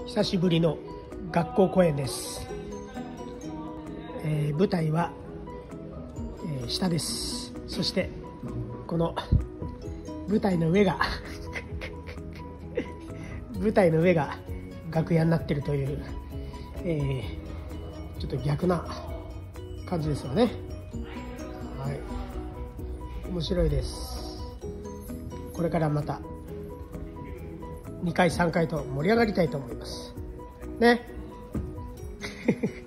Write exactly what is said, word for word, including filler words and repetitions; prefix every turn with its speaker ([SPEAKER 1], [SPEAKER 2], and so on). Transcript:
[SPEAKER 1] 久しぶりの学校公演です。えー、舞台は、えー、下です。そしてこの舞台の上が舞台の上が楽屋になっているという、えー、ちょっと逆な感じですよね。はい、面白いです。これからまたにかいさんかいと盛り上がりたいと思いますね。